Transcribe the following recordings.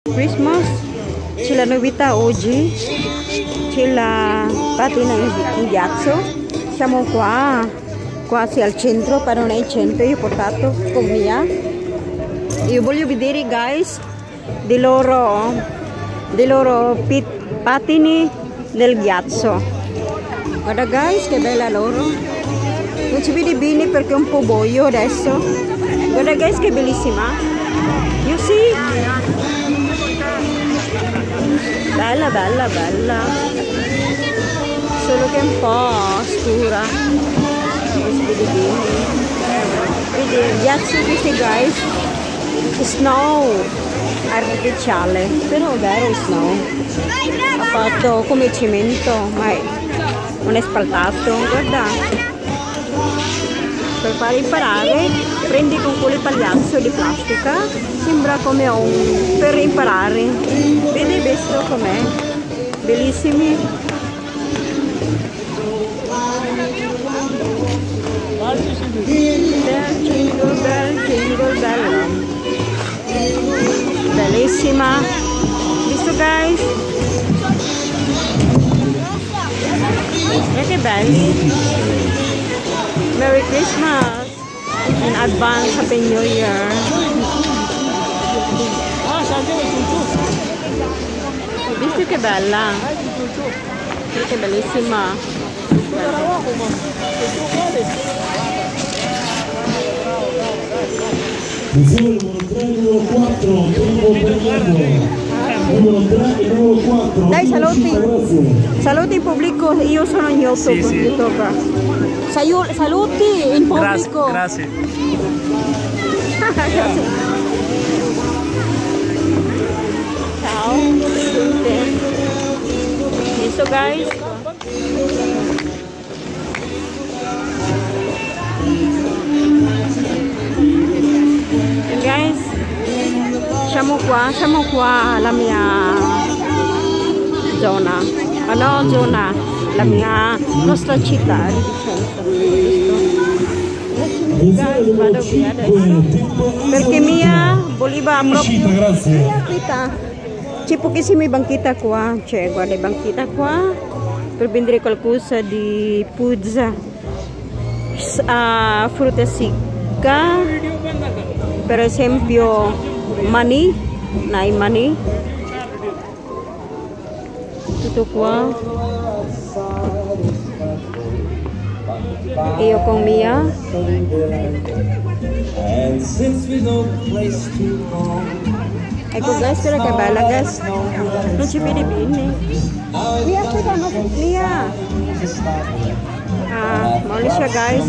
Christmas. C'è la novità oggi. C'è la patina in ghiaccio. Siamo qua, quasi al centro, però non è il centro. Io ho portato con Mia. Io voglio vedere, guys, dei loro patini del ghiaccio. Guarda, guys, che bella loro. Non ci vedi bene perché è un po' buio adesso. Guarda, guys, che bellissima. You see? Bella, bella, bella. Solo che è un po' scura. Non si vede bene. Vedi, il ghiaccio questi, guys. Snow artificiale, però è vero snow. Ha fatto come cemento, ma non è spaltato. Guarda, per fare imparare prendi con quelle pagliaccio di plastica, sembra come per imparare. Vedi questo com'è? Bellissimi. Jingle bell. Bellissima. Visto, guys? Che belli. Merry Christmas in advance, Happy New Year. Visto che bella? Che bellissima. Numero 3 e numero 4, numero 3 e numero 4. Dai, saluti. Saluti in pubblico, io sono in YouTube. Sì. YouTuber. Saluti in pubblico. Grazie. Grazie. Ciao. Visto, guys? Guys, siamo qua alla mia zona, la nostra città di Vicenza. Guys, vado via adesso perché Mia voleva proprio. C'è pochissime banchette qua, cioè guarda, banchetta qua per vendere qualcosa di puzza, frutta secca. Per esempio mani, tutto qua. Io con Mia. Ecco, guys, guarda che bella, guys. Non ci vedi bene. Mia, aspetta, Mia. Malaysia, guys,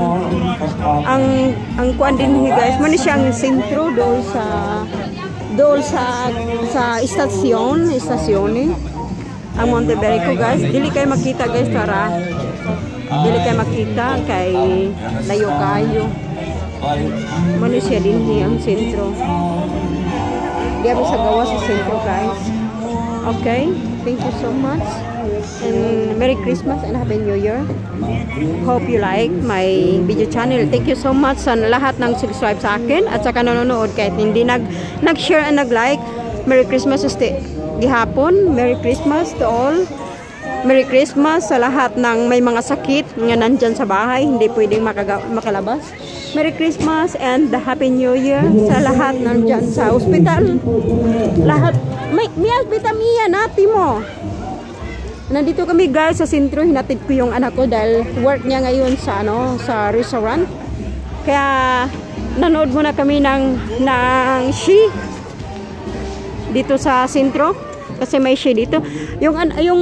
ang kuan din guys, Malaysia ang sentro doon sa istasyon ang Monteberico, guys. Dili kayo makita, guys, dili kayo makita kay layo kayo. Malaysia din ang sentro. Diya sa gawa sa sentro, guys. Okay, thank you so much. And Merry Christmas and Happy New Year. Hope you like my video channel. Thank you so much sa lahat ng subscribe sa akin at saka nanonood kahit hindi nag-share and nag-like. Merry Christmas gihapon. Merry Christmas to all. Merry Christmas sa lahat ng may mga sakit nga nandyan sa bahay, hindi pwedeng makalabas. Merry Christmas and Happy New Year sa lahat nandyan sa ospital. Lahat. May Mia, nati mo. Nandito kami, guys, sa sentro. Hinatid ko yung anak ko dahil work niya ngayon sa restaurant. Kaya nanood muna kami ng She dito sa sentro kasi may She dito. Yung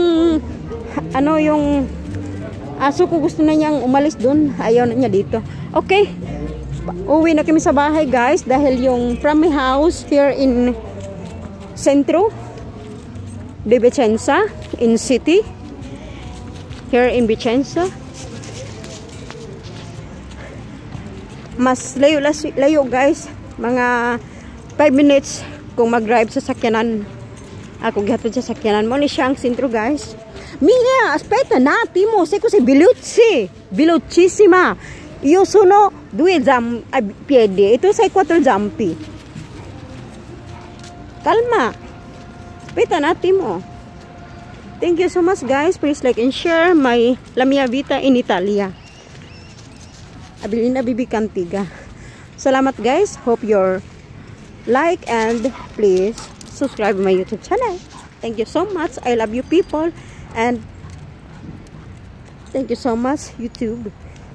aso ko gusto na niyang umalis doon. Ayaw na niya dito. Okay. Uwi na kami sa bahay, guys, dahil yung from my house here in Centro de Vicenza in city, here in Vicenza, mas layo, guys, mga 5 minutes kung mag-drive sa sakyanan. Ako gihatod sa sakyanan mo ni siyang sentro, guys. Mia, aspetta un attimo, sai cos'è? Velocissima. Io sono 2 piedi e tu sei 4 zampi. Calma. Pita natin mo. Thank you so much guys. Please like and share my La Mia Vita in Italia. Abilina Bibi Cantiga. Salamat guys. Hope you're like and please subscribe my YouTube channel. Thank you so much. I love you people and thank you so much YouTube.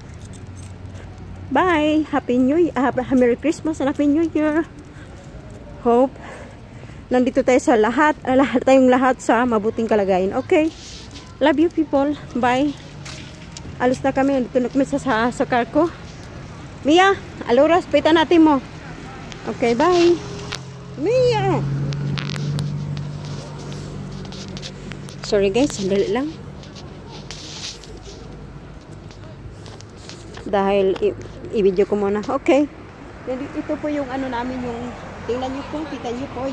Bye. Happy New Year. Merry Christmas and Happy New Year. Hope nandito tayo sa tayong lahat sa mabuting kalagayan. Okay. Love you people. Bye. Alis na kami. Nandito na kami sa car ko. Mia, aloras, pita natin mo. Okay, bye. Mia. Sorry guys, sandali lang. Dahil i-video ko muna. Okay. Ito po yung ano namin, yung tingnan nyo po, kita nyo po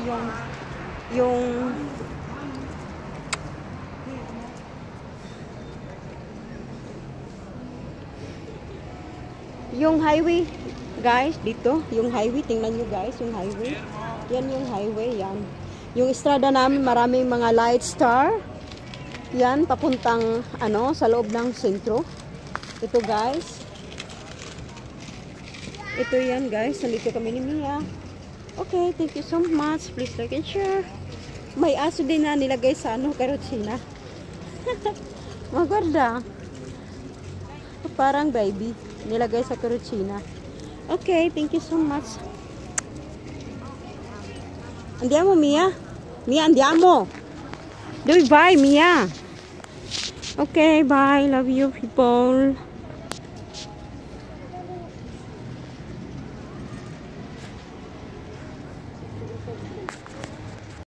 yung highway guys, dito, yung highway, tingnan nyo guys, yung highway. Yan yung highway, yan. Yung estrada namin, maraming mga light star. Yan, papuntang, ano, sa loob ng sentro. Ito guys. Ito yan guys, nandito kami ni Mia. Okay, thank you so much. Please like and share. May aso din na nilagay sa ano, karotsina. Maganda. Parang baby. Nilagay sa karotsina. Okay, thank you so much. Andiamo, Mia. Mia, andiamo. Do bye, Mia. Okay, bye. Love you, people.